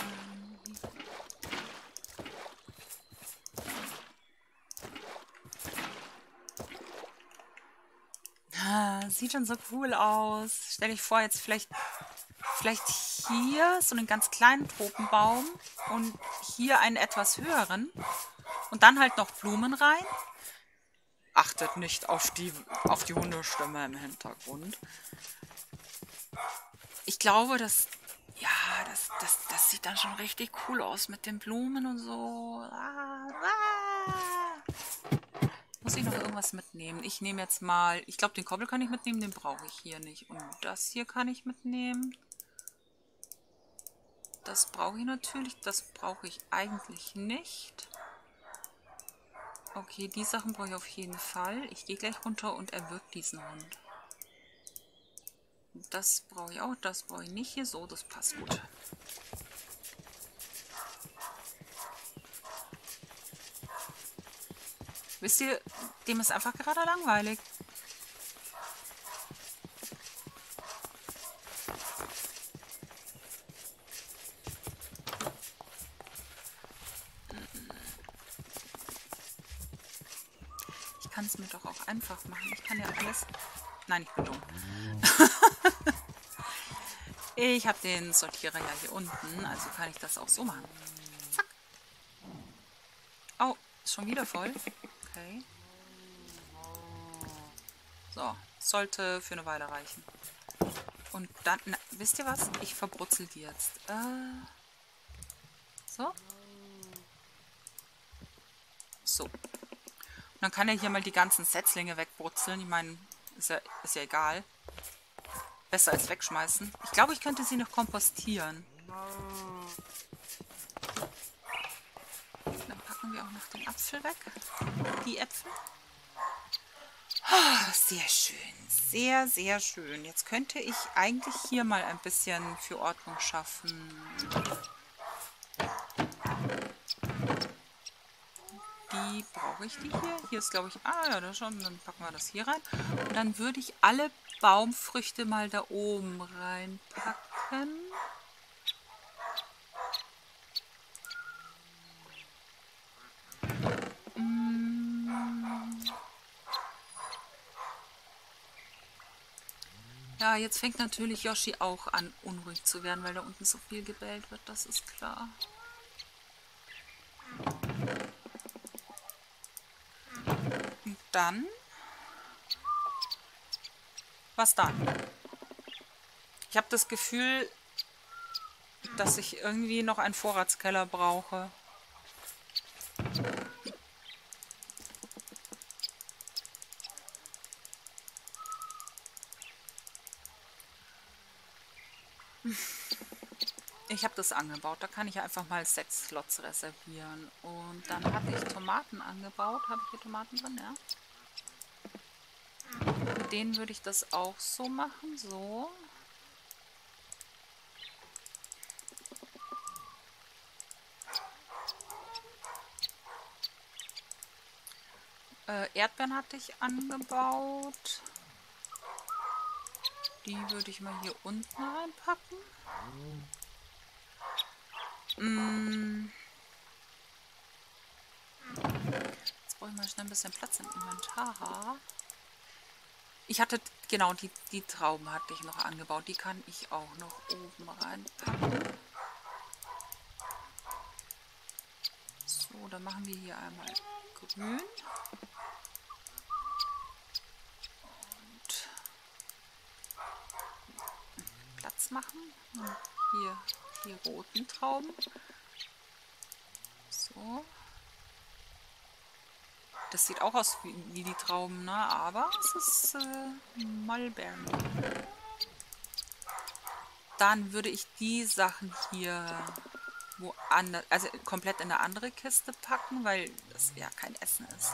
Sieht schon so cool aus. Stell dich vor, jetzt vielleicht, vielleicht hier so einen ganz kleinen Tropenbaum und hier einen etwas höheren. Und dann halt noch Blumen rein. Achtet nicht auf die, auf die Hundestimme im Hintergrund. Ich glaube, das, ja, das, das, das sieht dann schon richtig cool aus mit den Blumen und so. Ah, ah. Muss ich noch irgendwas mitnehmen? Ich nehme jetzt mal... Ich glaube, den Kobbel kann ich mitnehmen, den brauche ich hier nicht. Und das hier kann ich mitnehmen. Das brauche ich natürlich. Das brauche ich eigentlich nicht. Okay, die Sachen brauche ich auf jeden Fall. Ich gehe gleich runter und erwürgt diesen Hund. Das brauche ich auch. Das brauche ich nicht hier. So, das passt gut. Wisst ihr, dem ist einfach gerade langweilig. Ich kann es mir doch auch einfach machen. Ich kann ja alles... Nein, ich bin dumm. Ich habe den Sortierer ja hier unten, also kann ich das auch so machen. Zack. Oh, ist schon wieder voll. Okay. So, sollte für eine Weile reichen. Und dann, na, wisst ihr was? Ich verbrutzel die jetzt. Äh, so. So. Und dann kann er hier mal die ganzen Setzlinge wegbrutzeln. Ich meine, ist ja, ist ja egal. Besser als wegschmeißen. Ich glaube, ich könnte sie noch kompostieren. Dann packen wir auch noch den Apfel weg. Die Äpfel. Oh, sehr schön. Sehr, sehr schön. Jetzt könnte ich eigentlich hier mal ein bisschen für Ordnung schaffen. Die brauche ich die hier. Hier ist, glaube ich... Ah, ja, da schon. Dann packen wir das hier rein. Und dann würde ich alle Baumfrüchte mal da oben reinpacken. Ja, jetzt fängt natürlich Yoshi auch an, unruhig zu werden, weil da unten so viel gebellt wird, das ist klar. Und dann? Was dann? Ich habe das Gefühl, dass ich irgendwie noch einen Vorratskeller brauche. Ich habe das angebaut. Da kann ich einfach mal sechs Slots reservieren. Und dann habe ich Tomaten angebaut. Habe ich hier Tomaten drin? Ja. Mit denen würde ich das auch so machen. So. Äh, Erdbeeren hatte ich angebaut. Die würde ich mal hier unten reinpacken. Mm. Jetzt brauche ich mal schnell ein bisschen Platz im Inventar. Ich hatte, genau, die, die Trauben hatte ich noch angebaut. Die kann ich auch noch oben reinpacken. So, dann machen wir hier einmal grün. Und Platz machen. Und hier die roten Trauben. So. Das sieht auch aus wie, wie die Trauben, ne? Aber es ist äh, Mulberry. Dann würde ich die Sachen hier woanders, also komplett in eine andere Kiste packen, weil das ja kein Essen ist.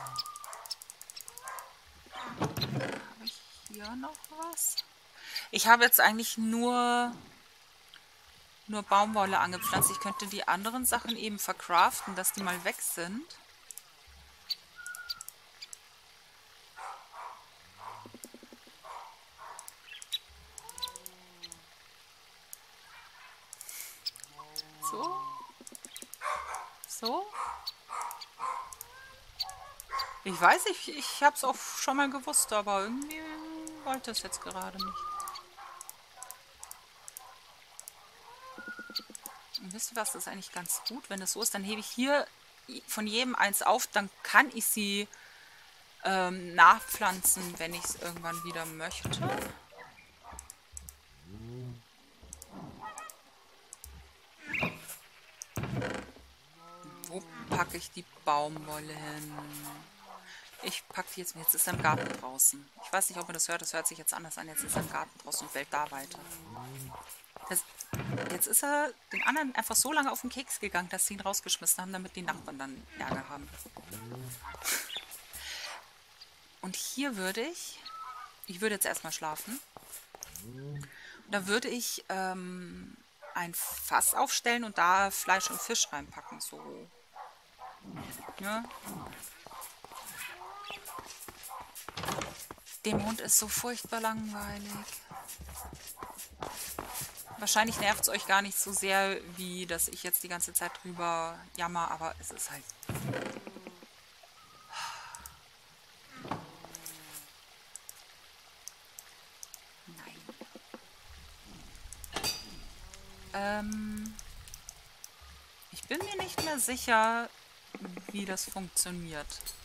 Habe ich hier noch was? Ich habe jetzt eigentlich nur nur Baumwolle angepflanzt. Ich könnte die anderen Sachen eben verkraften, dass die mal weg sind. So. So. Ich weiß, ich, ich habe es auch schon mal gewusst, aber irgendwie wollte es jetzt gerade nicht. Und wisst ihr was, das ist eigentlich ganz gut, wenn es so ist. Dann hebe ich hier von jedem eins auf, dann kann ich sie ähm, nachpflanzen, wenn ich es irgendwann wieder möchte. Wo packe ich die Baumwolle hin? Ich packe die jetzt, jetzt ist er im Garten draußen. Ich weiß nicht, ob man das hört, das hört sich jetzt anders an. Jetzt ist er im Garten draußen und bellt da weiter. Das, Jetzt ist er den anderen einfach so lange auf den Keks gegangen, dass sie ihn rausgeschmissen haben, damit die Nachbarn dann Ärger haben. Und hier würde ich... Ich würde jetzt erstmal schlafen. Da würde ich ähm, ein Fass aufstellen und da Fleisch und Fisch reinpacken. So. Ja. Dem Hund ist so furchtbar langweilig. Wahrscheinlich nervt es euch gar nicht so sehr, wie dass ich jetzt die ganze Zeit drüber jammer, aber es ist halt... Nein. Ähm, ich bin mir nicht mehr sicher, wie das funktioniert.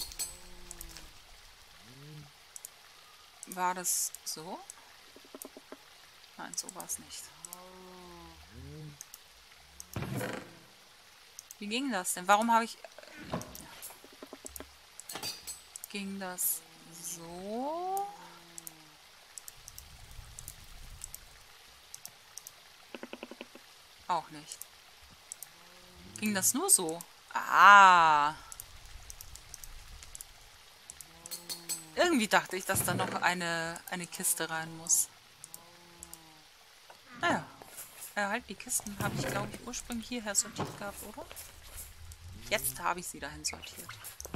War das so? Nein, so war es nicht. Wie ging das denn? Warum habe ich... Ja. Ging das so? Auch nicht. Ging das nur so? Ah. Irgendwie dachte ich, dass da noch eine, eine Kiste rein muss. Naja. Ja, halt, die Kisten habe ich, glaube ich, ursprünglich hierher sortiert gehabt, oder? Jetzt habe ich sie dahin sortiert.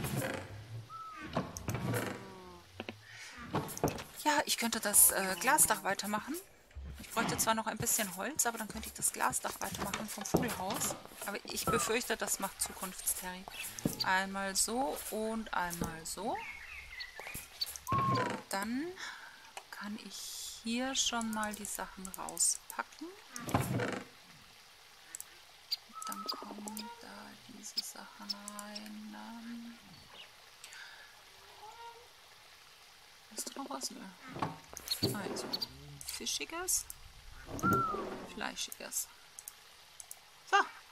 Ja, ich könnte das äh, Glasdach weitermachen. Ich bräuchte zwar noch ein bisschen Holz, aber dann könnte ich das Glasdach weitermachen vom Vogelhaus. Aber ich befürchte, das macht Zukunftsterry. Einmal so und einmal so. Dann kann ich hier schon mal die Sachen rauspacken. Dann kommen da diese Sachen rein. Dann ist noch was? Nö. Also, Fischiges, Fleischiges. So.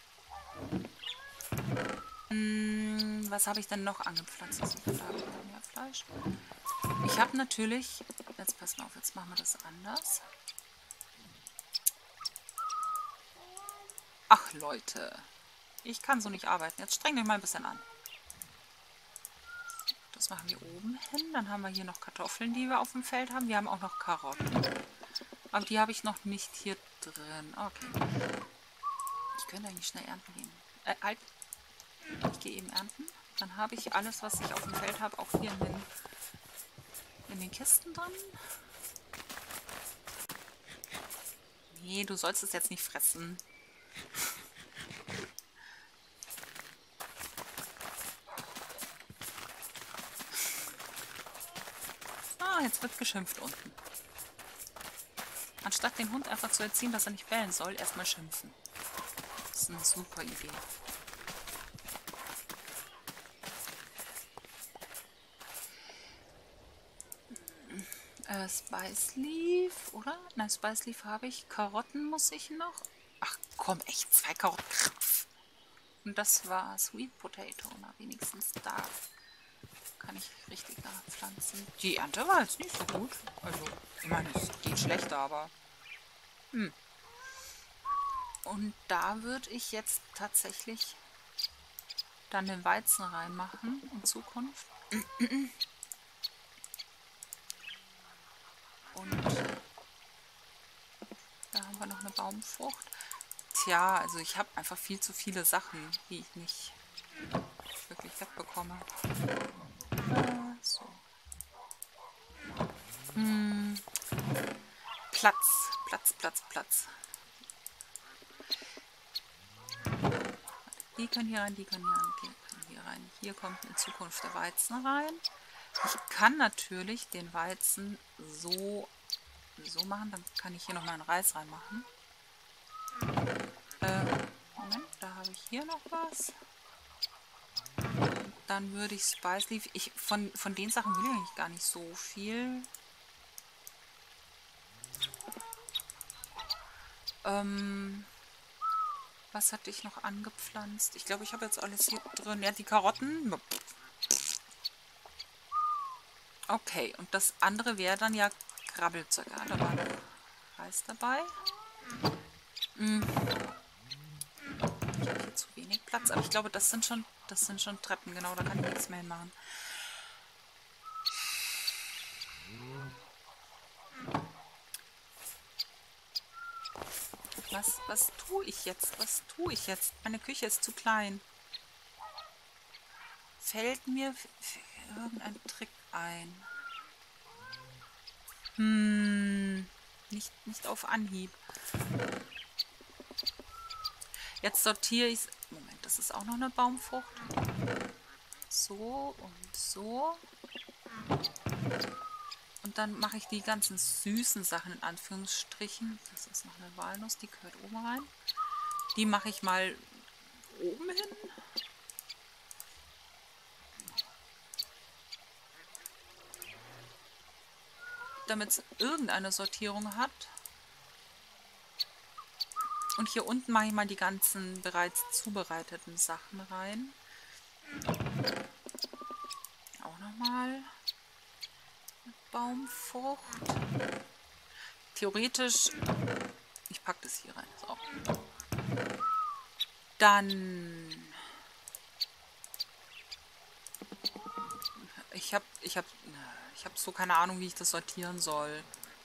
Hm, was habe ich denn noch angepflanzt? Also, da habe ich noch mehr Fleisch. Ich habe natürlich... Jetzt pass mal auf, jetzt machen wir das anders. Ach, Leute. Ich kann so nicht arbeiten. Jetzt strengt euch mal ein bisschen an. Das machen wir oben hin. Dann haben wir hier noch Kartoffeln, die wir auf dem Feld haben. Wir haben auch noch Karotten. Aber die habe ich noch nicht hier drin. Okay. Ich könnte eigentlich schnell ernten gehen. Äh, halt. Ich gehe eben ernten. Dann habe ich alles, was ich auf dem Feld habe, auch hier in den, in den Kisten drin. Nee, du sollst es jetzt nicht fressen. Ah, jetzt wird geschimpft unten. Anstatt den Hund einfach zu erziehen, dass er nicht bellen soll, erstmal schimpfen. Das ist eine super Idee. Äh, Spice Leaf, oder? Nein, Spice Leaf habe ich. Karotten muss ich noch. Ach komm, echt, zwei Karotten. Und das war Sweet Potato. Na, wenigstens da kann ich richtiger pflanzen. Die Ernte war jetzt nicht so gut. Also, ich meine, es geht schlechter, aber... Hm. Und da würde ich jetzt tatsächlich dann den Weizen reinmachen in Zukunft. Und da haben wir noch eine Baumfrucht. Tja, also ich habe einfach viel zu viele Sachen, die ich nicht wirklich wegbekomme. Äh, so. Hm. Platz, Platz, Platz, Platz. Die können hier rein, die können hier rein, die können hier rein. Hier kommt in Zukunft der Weizen rein. Ich kann natürlich den Weizen so, so machen, dann kann ich hier noch mal einen Reis reinmachen. Äh, Moment, da habe ich hier noch was. Dann würde ich Spice Leaf, ich, von, von den Sachen will ich eigentlich gar nicht so viel. Ähm, was hatte ich noch angepflanzt? Ich glaube, ich habe jetzt alles hier drin. Ja, die Karotten. Okay, und das andere wäre dann ja Krabbelzeug. Ja, da war noch Reis dabei. Hm. Ich habe hier zu wenig Platz, aber ich glaube, das sind schon, das sind schon Treppen, genau, da kann ich nichts mehr hinmachen. Was, was tue ich jetzt? Was tue ich jetzt? Meine Küche ist zu klein. Fällt mir irgendein Trick ein? Hm, nicht, nicht auf Anhieb. Jetzt sortiere ich es. Moment, das ist auch noch eine Baumfrucht. So und so. Und dann mache ich die ganzen süßen Sachen in Anführungsstrichen. Das ist noch eine Walnuss, die gehört oben rein. Die mache ich mal oben hin. Damit es irgendeine Sortierung hat. Und hier unten mache ich mal die ganzen bereits zubereiteten Sachen rein. Auch nochmal Baumfrucht. Theoretisch, ich packe das hier rein. So. Dann, ich habe ich hab, ich hab so keine Ahnung, wie ich das sortieren soll.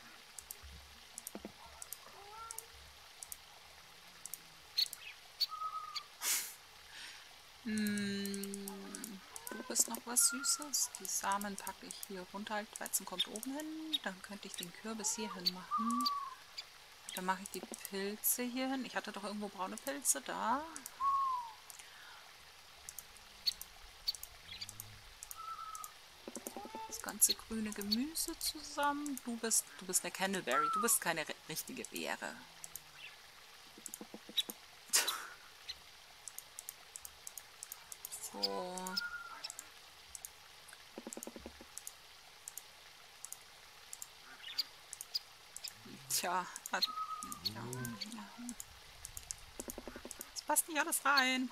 Hm, du bist noch was Süßes. Die Samen packe ich hier runter. Weizen kommt oben hin. Dann könnte ich den Kürbis hier hin machen. Dann mache ich die Pilze hier hin. Ich hatte doch irgendwo braune Pilze da. Das ganze grüne Gemüse zusammen. Du bist, du bist eine Candleberry. Du bist keine richtige Beere. So. Tja, ja, ja. Es passt nicht alles rein.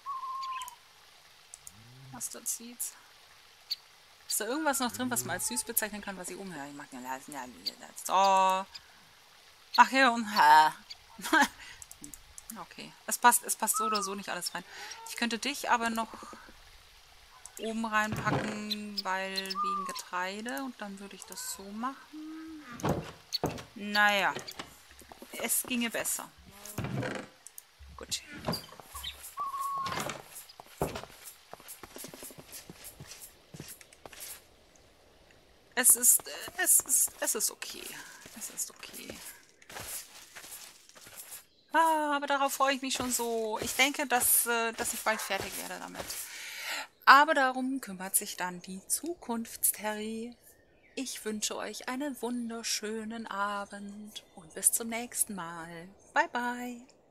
Mustard Seeds. Ist da irgendwas noch drin, was man als süß bezeichnen kann, was ich umhöre? Ich mag ja so. Ach ja, und okay. Es passt, es passt so oder so nicht alles rein. Ich könnte dich aber noch oben reinpacken, weil wegen Getreide. Und dann würde ich das so machen. Naja. Es ginge besser. Gut. Es ist, es ist, es ist okay. Es ist okay. Ah, aber darauf freue ich mich schon so. Ich denke, dass, dass ich bald fertig werde damit. Aber darum kümmert sich dann die Zukunftsterry. Ich wünsche euch einen wunderschönen Abend und bis zum nächsten Mal. Bye, bye.